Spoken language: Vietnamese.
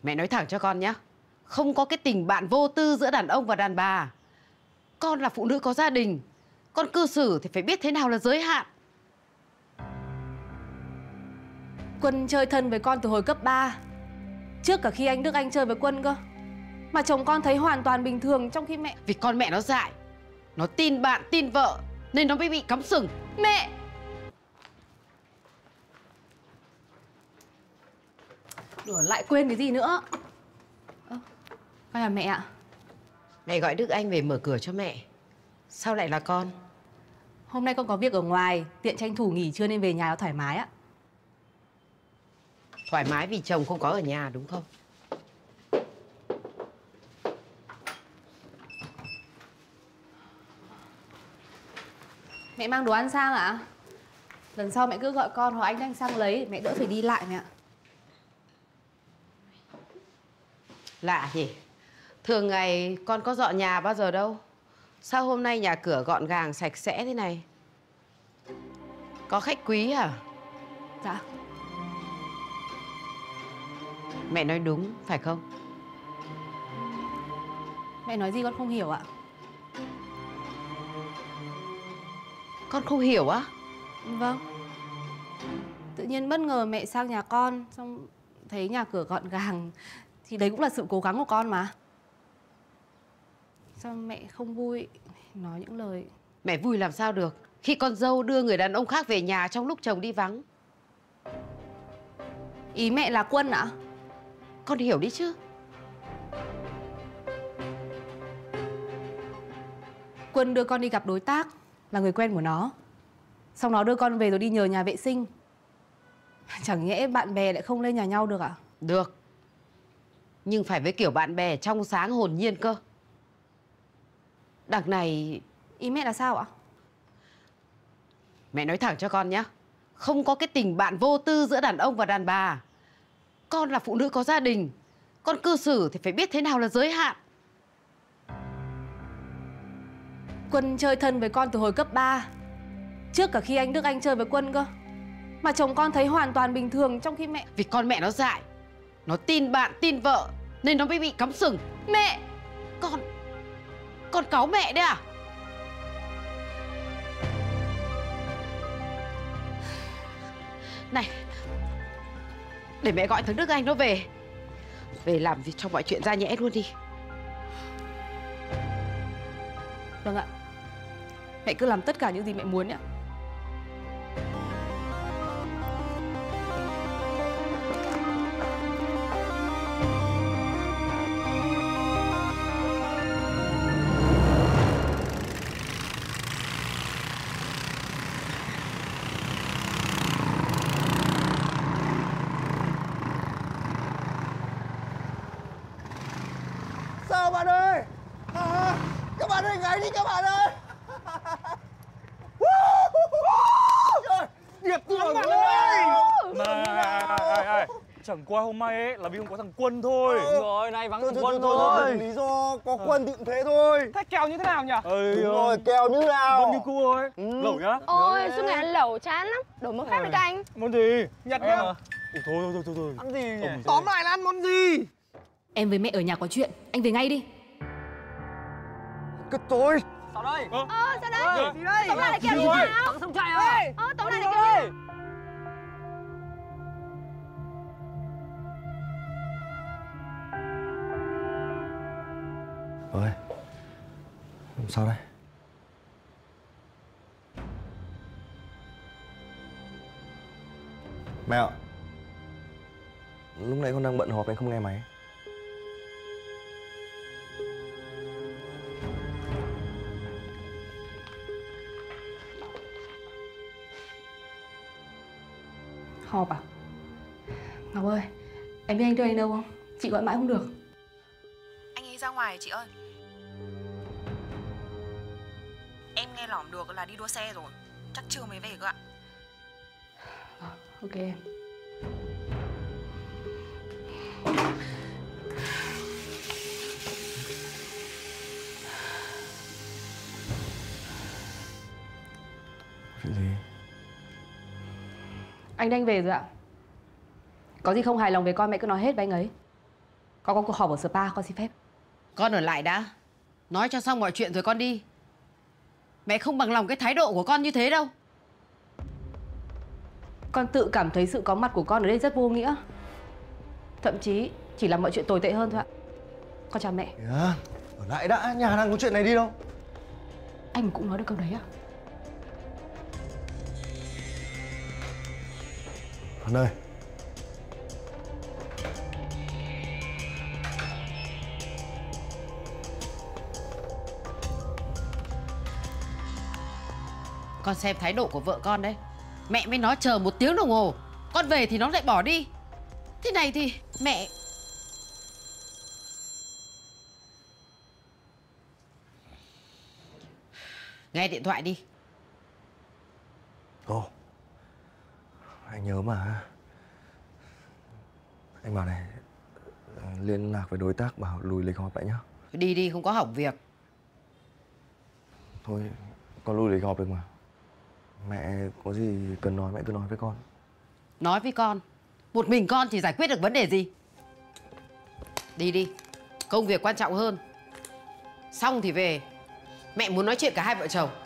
Mẹ nói thẳng cho con nhé. Không có cái tình bạn vô tư giữa đàn ông và đàn bà. Con là phụ nữ có gia đình. Con cư xử thì phải biết thế nào là giới hạn. Quân chơi thân với con từ hồi cấp 3, trước cả khi anh Đức Anh chơi với Quân cơ. Mà chồng con thấy hoàn toàn bình thường, trong khi mẹ... Vì con mẹ nó dại. Nó tin bạn, tin vợ, nên nó mới bị cắm sừng. Mẹ! Đùa lại quên cái gì nữa. Con là mẹ ạ. Mẹ gọi Đức Anh về mở cửa cho mẹ. Sao lại là con? Hôm nay con có việc ở ngoài, tiện tranh thủ nghỉ trưa nên về nhà nó thoải mái ạ. Thoải mái vì chồng không có ở nhà đúng không? Mẹ mang đồ ăn sang ạ? Lần sau mẹ cứ gọi con hoặc anh Anh sang lấy, mẹ đỡ phải đi lại mẹ ạ. Lạ nhỉ? Thường ngày con có dọn nhà bao giờ đâu. Sao hôm nay nhà cửa gọn gàng sạch sẽ thế này? Có khách quý à? Dạ. Mẹ nói đúng, phải không? Mẹ nói gì con không hiểu ạ. Con không hiểu á? Vâng. Tự nhiên bất ngờ mẹ sang nhà con, xong thấy nhà cửa gọn gàng, thì đấy cũng là sự cố gắng của con mà. Sao mẹ không vui nói những lời... Mẹ vui làm sao được khi con dâu đưa người đàn ông khác về nhà trong lúc chồng đi vắng. Ý mẹ là Quân ạ? Con hiểu đi chứ. Quân đưa con đi gặp đối tác, là người quen của nó. Xong nó đưa con về rồi đi nhờ nhà vệ sinh. Chẳng nhẽ bạn bè lại không lên nhà nhau được ạ? Được. Nhưng phải với kiểu bạn bè trong sáng hồn nhiên cơ. Đằng này... Ý mẹ là sao ạ? Mẹ nói thẳng cho con nhé. Không có cái tình bạn vô tư giữa đàn ông và đàn bà. Con là phụ nữ có gia đình. Con cư xử thì phải biết thế nào là giới hạn. Quân chơi thân với con từ hồi cấp 3, trước cả khi anh Đức Anh chơi với Quân cơ. Mà chồng con thấy hoàn toàn bình thường, trong khi mẹ... Vì con mẹ nó dại. Nó tin bạn, tin vợ, nên nó mới bị cắm sừng. Mẹ! Con cáu mẹ đấy à? Này, để mẹ gọi thằng Đức Anh nó về. Về làm việc cho mọi chuyện ra nhẽ luôn đi. Vâng ạ. Mẹ cứ làm tất cả những gì mẹ muốn ạ. Sao bạn ơi? Các bạn ơi, gáy đi các bạn ơi! Trời, điệp tưởng bạn ơi! Này, chẳng qua hôm nay ấy là vì không có thằng Quân thôi. Đúng rồi, nay vắng thằng Quân thôi. Lý do có Quân thì cũng thế thôi. Thế kèo như thế nào nhỉ? Đúng rồi, kèo như nào? Vẫn như cũ thôi. Lẩu nhá. Ôi, suốt ngày ăn lẩu chán lắm. Đổi món khác đi các anh. Món gì? Nhặt nhá. Thôi. Ăn gì nhỉ? Tóm lại là ăn món gì? Em với mẹ ở nhà có chuyện, anh về ngay đi. Cứ tôi. Sao đây? Sao đây? Gì đây? Tóm lại là kiểu như nào? Thằng sông chạy à? Tóm lại là kiểu như nào? Ơi, sao đây? Mẹ ạ, lúc nãy con đang bận họp nên không nghe máy. Họp à? Ngọc ơi, em biết anh đưa anh đâu không? Chị gọi mãi không được. Anh ấy ra ngoài chị ơi. Em nghe lỏm được là đi đua xe rồi. Chắc trưa mới về cơ ạ. Ok em. Chuyện gì? Anh Đanh về rồi ạ. Có gì không hài lòng về con mẹ cứ nói hết với anh ấy. Con có cuộc họp ở spa, con xin phép. Con ở lại đã. Nói cho xong mọi chuyện rồi con đi. Mẹ không bằng lòng cái thái độ của con như thế đâu. Con tự cảm thấy sự có mặt của con ở đây rất vô nghĩa. Thậm chí chỉ làm mọi chuyện tồi tệ hơn thôi ạ. Con chào mẹ. Kìa, ở lại đã, nhà đang có chuyện này đi đâu. Anh cũng nói được câu đấy à? Vân ơi. Con xem thái độ của vợ con đấy. Mẹ mới nói chờ 1 tiếng đồng hồ, con về thì nó lại bỏ đi. Thế này thì mẹ... Nghe điện thoại đi. Ồ, anh nhớ mà. Anh bảo này, liên lạc với đối tác bảo lùi lịch họp lại nhá. Đi đi, không có hỏng việc. Thôi, con lùi lịch họp được mà. Mẹ có gì cần nói mẹ cứ nói với con. Nói với con, một mình con thì giải quyết được vấn đề gì. Đi đi, công việc quan trọng hơn. Xong thì về. Mẹ muốn nói chuyện cả hai vợ chồng.